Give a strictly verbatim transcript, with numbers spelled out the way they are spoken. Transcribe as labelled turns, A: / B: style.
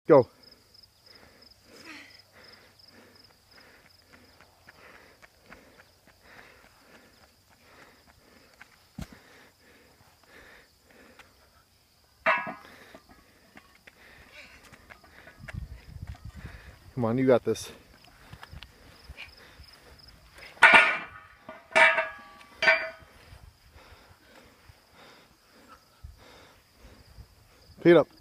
A: Go. Come on, you got this. Feet up.